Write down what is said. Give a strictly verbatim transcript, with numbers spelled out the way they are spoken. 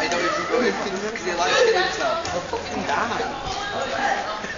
don't even go in because he likes to kill himself. I'll fucking die.